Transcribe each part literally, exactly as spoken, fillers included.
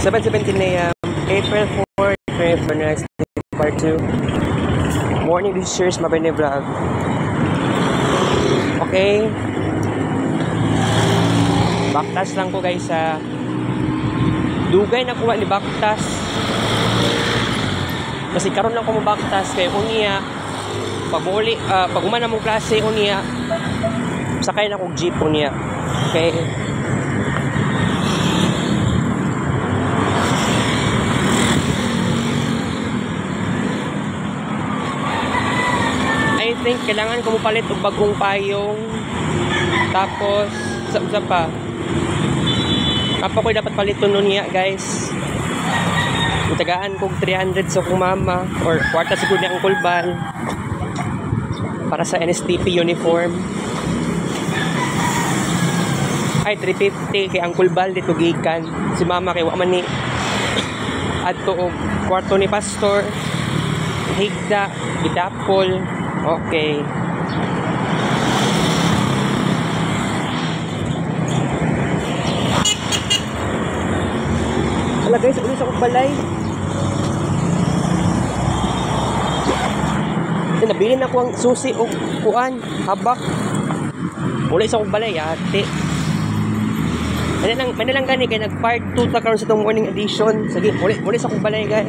seven seventeen a m April fourth, twenty twenty-four, part two. Morning visitors, Mabene Vlog. Okay. Baktas lang ko guys sa dugay na kuha ni baktas. Kasi karon lang ko mo baktas kay unya pag uli uh, pag umana mong klase unya sakay na kog jeep unya. Okay. I think kailangan ko mo palit og bagong payong. Tapos sa sa pa. Apa ko dapat paliton nun niya, guys. Itagaan kog three hundred sa kong mama or kwarta siguro ni ang kulbal para sa N S T P uniform. Ay three fifty kay ang kulbal dito gikan. Si mama kay wa man ni adto og kwarto ni pastor. Higda, gidapol. Okay. Hala guys, ulit sa balay. Ito, nabili na ko ang susi o kuan, habak. Ulit sa balay, ate. May lang, may lang gani, kaya nag-part two ta karon sa itong morning edition. Sige, ulit, ulit sa balay guys.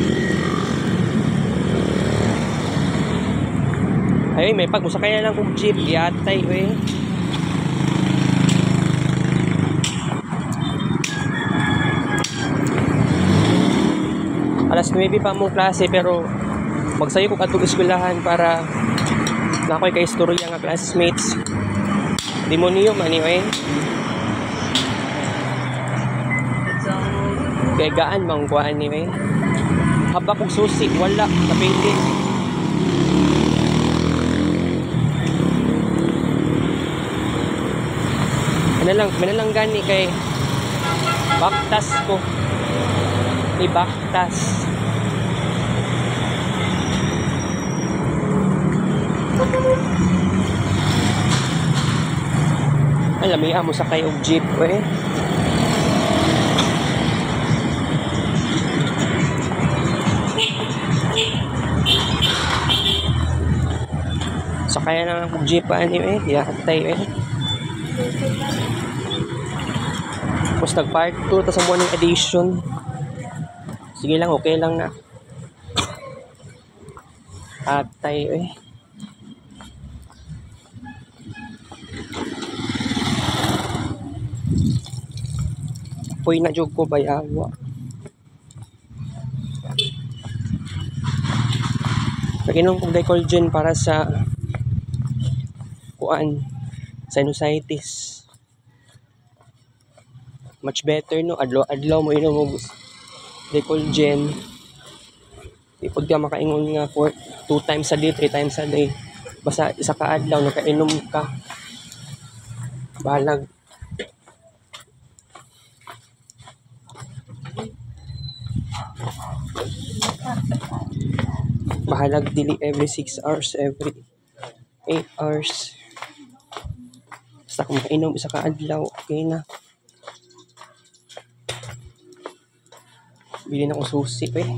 Ay, may pag musakay na lang kong jeep, yatay, eh. Alas nuwebe pa mong klase pero magsayo ko katong eskwelahan para nakoy kay istorya nga classmates. Demonyo man eh. Kaya gaan mang kuhaan ni eh. Haba kong susi, wala, kapitin. Ano lang, lang gani kay baktas ko. Ibaktas. Alam mo, mo sa kayo jeep eh. Sakaya na ng jeep ani eh, yatay eh. Tapos nag-part two tas ang morning edition. Sige lang, okay lang na. Atay eh. Puy na jog ko bayawa. Pag-inom kong Decolgen para sa kuan, sinusitis. Much better no, adlaw-adlaw mo inom mo Decolgen. Di pag ka makaingon nga for two times a day, three times a day. Basta isa ka adlaw, nakainom ka. Balag. Bahalag dili every six hours, every eight hours. Basta kung makainom isa ka adlaw, okay na. Bili na akong susi eh.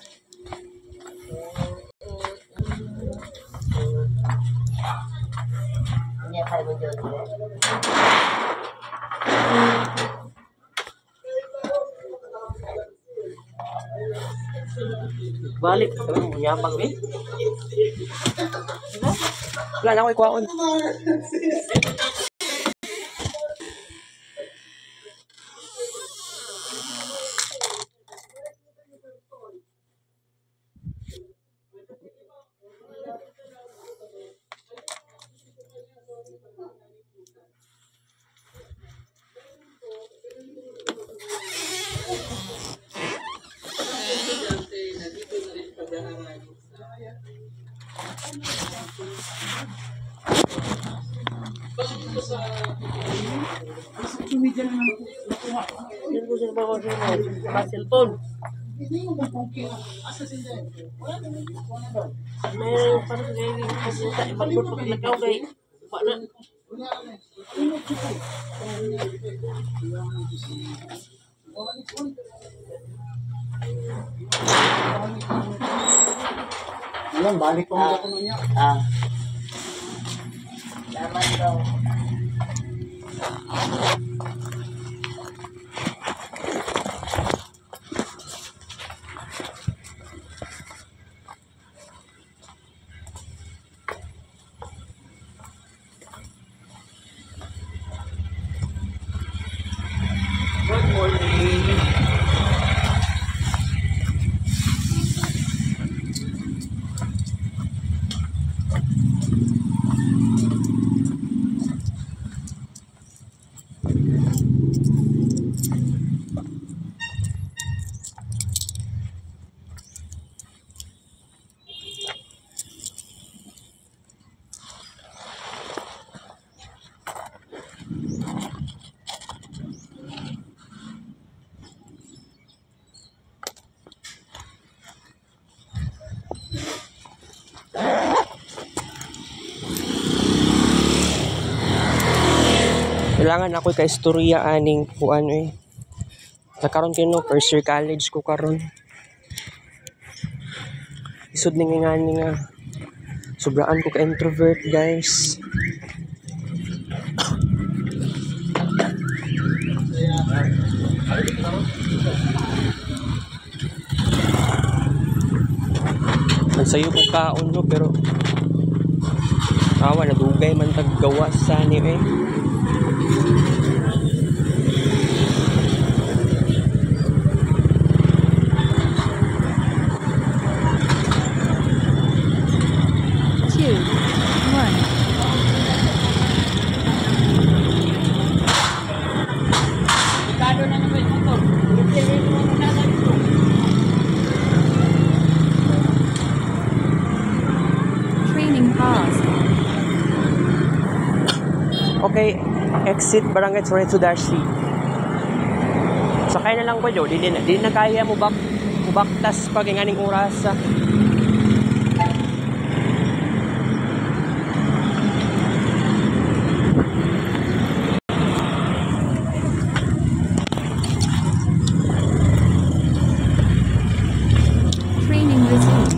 Balik ka lang, yabang eh. Wala na ako ikuhaon. Cellphone. May parang ngayon kasi tayo magpapag nakaw kay Ayan, balik ko mga kuno niya. Ah. Laman daw. Good morning. Kailangan ako ka istorya aning kuan eh. Nakaroon kino first year college ko karon. Isod ning nga ni nga sobraan ko ka introvert, guys. Nagsayo ko kaon no pero awa nadugay man tag gawas sa ni eh. Two, one. Ikado na naman yung motor. Ipirin mo muna lang ito. Training paused. Okay, exit Barangay Toretto Dash C. Sakay na lang ko, Joe. Di, di, di na kaya mo bak mubaktas pag inganing oras. ah. Training resumed.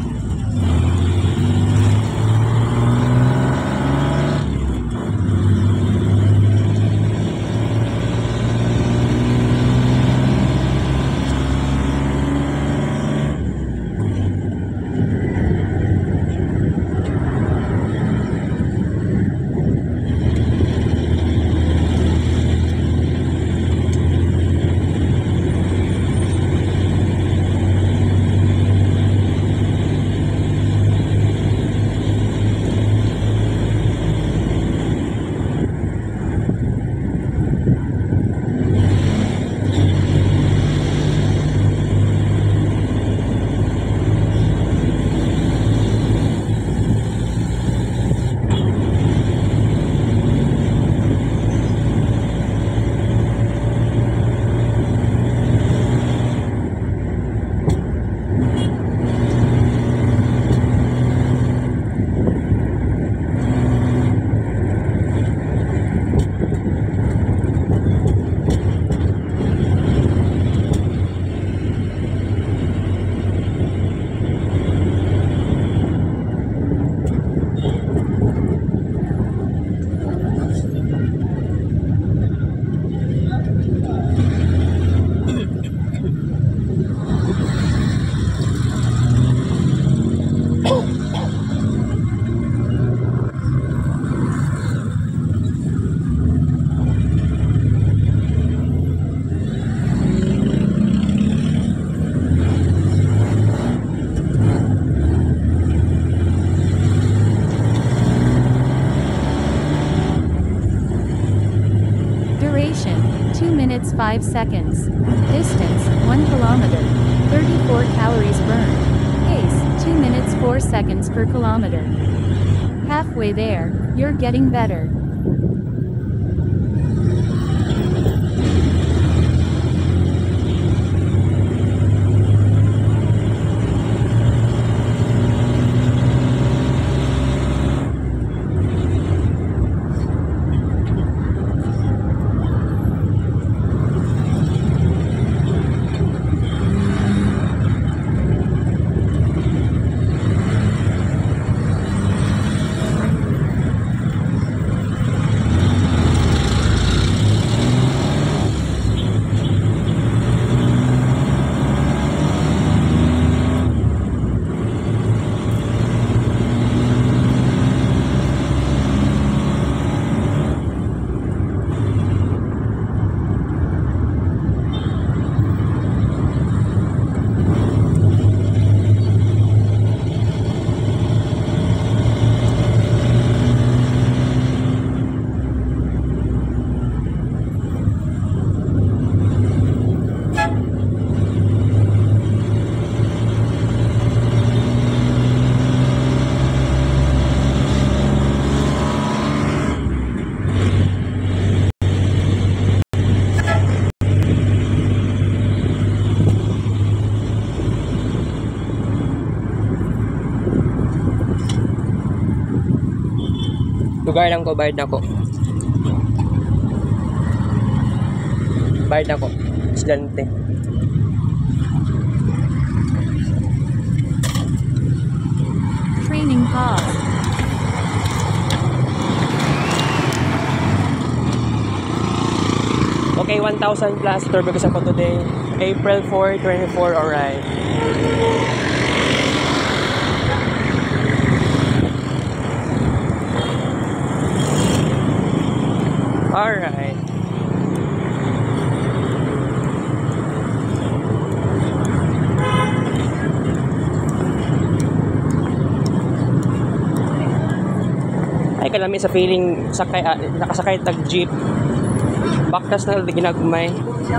Duration, two minutes five seconds. Distance, one kilometer. thirty-four calories burned. Pace, two minutes four seconds per kilometer. Halfway there, you're getting better. Lugar lang ko, bayad na ko. Bayad na ko. Estudyante. Training pause. Okay, one thousand plus turbo kasi ako today. April fourth, twenty-four, alright. Alright. Ay kalami sa feeling sakay, ah, nakasakay tag jeep. Baktas na di ginagmay.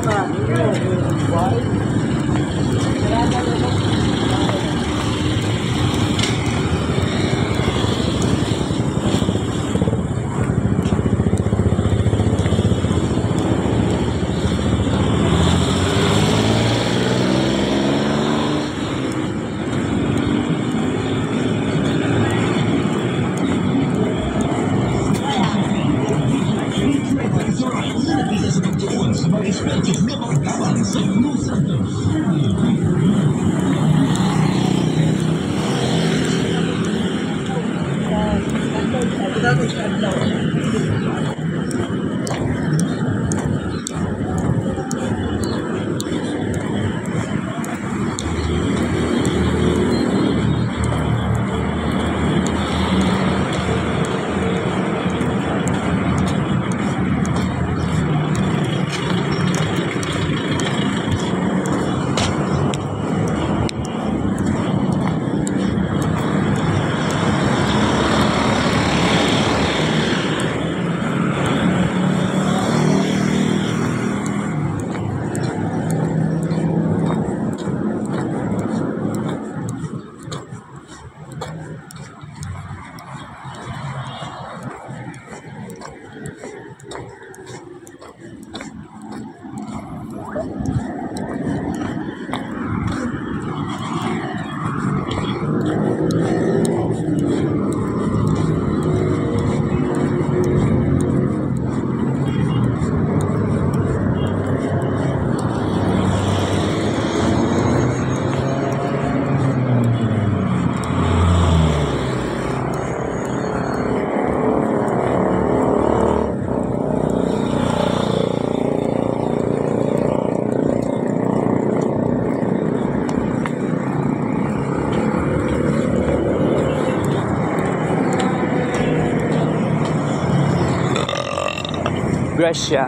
Gracia.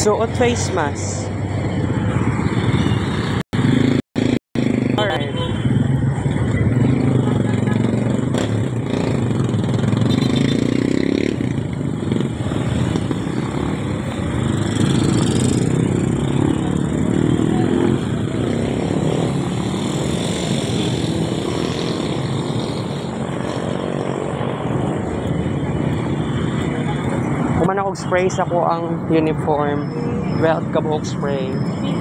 Suot face mask. Alright. Kuman ako spray sa ko ang uniform. Welt kabuok spray.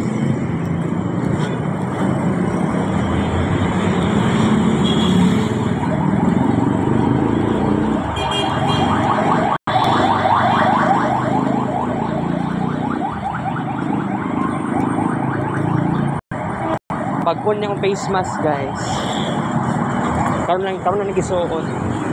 Pagpun niya akong face mask, guys. Karoon lang, karoon na nagisuot.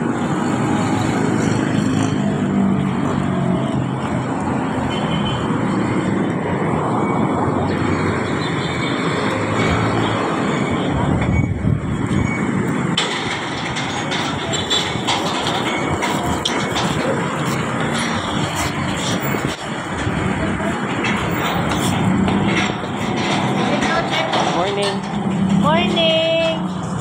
Morning. Morning!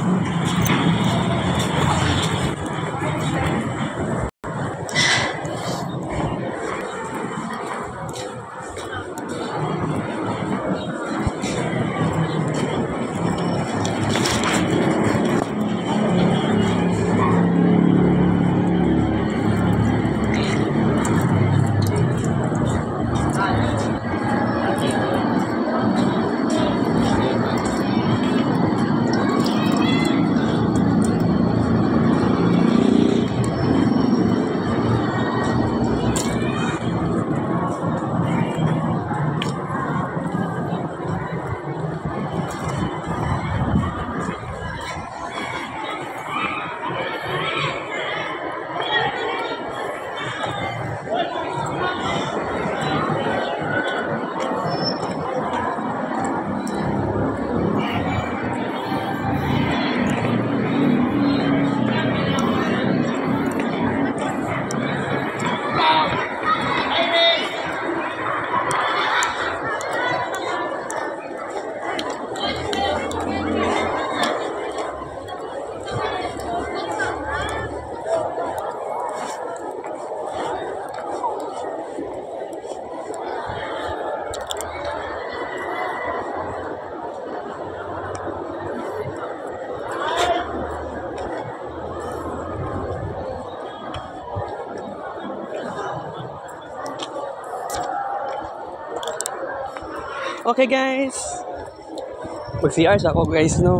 Okay, guys. Mag-C R sa ako, guys, no?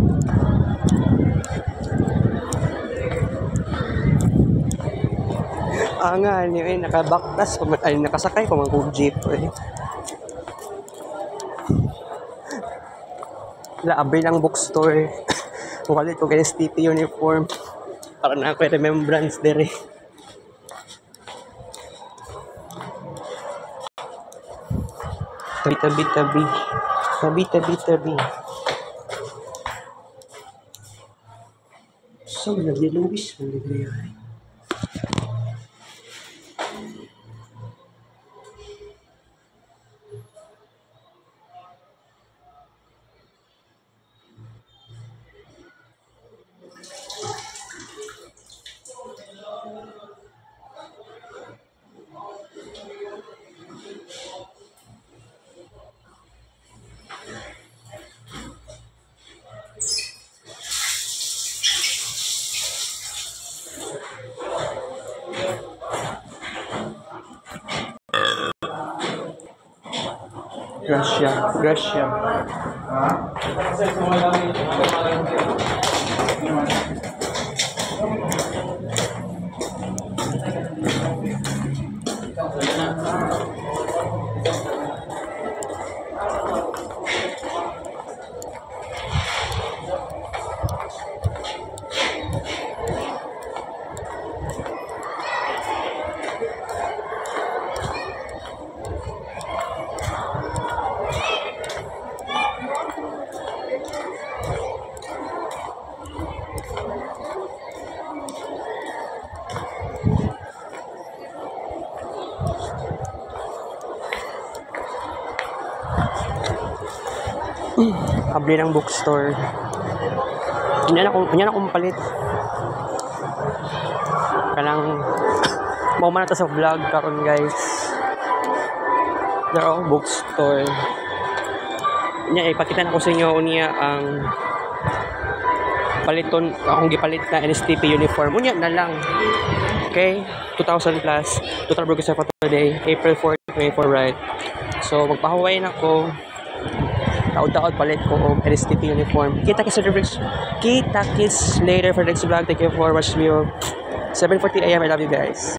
Ah nga, ano eh, nakabaktas, ay, nakasakay ko mag jeep, eh. Laabay lang bookstore. Mukalit ko kay S T P uniform. Para na ako remembrance dere. Tabi, tabi, tabi. Tabi, tabi, tabi. So, nag-yellowish. Hindi ko yan. Gracia, Gracia. Abli ng bookstore. Yan akong, yan akong palit. Kanang mauman na ta sa vlog karon guys. There bookstore. Nya ipakita na ko sa inyo unya ang paliton akong gipalit na N S T P uniform. Unya na lang. Okay, two thousand plus. Total burger sa today, April fourth, twenty-four, right? So magpahuway na ko. Taod-taod palit ko og N S T P uniform. Kita kis kita kis later for next vlog. Thank you for watching me. seven forty a m I love you guys.